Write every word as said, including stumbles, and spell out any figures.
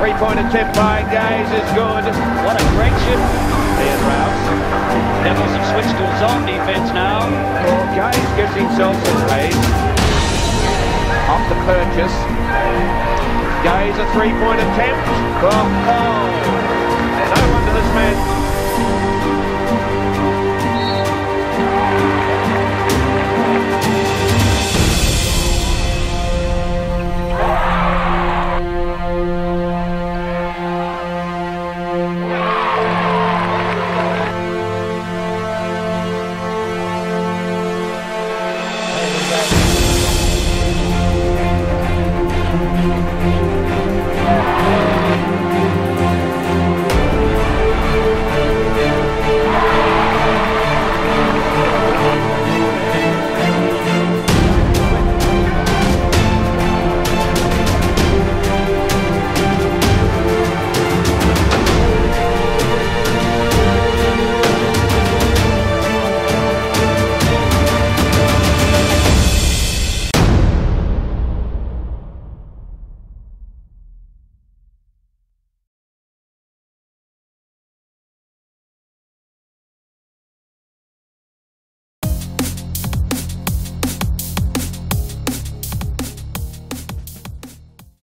three-point attempt by Gaze is good. What a great shift. There's Rouse. Devils have switched to a zone defense now. Well, Gaze gives himself some pace. Off the purchase. Gaze, a three-point attempt. Oh, oh. No wonder this man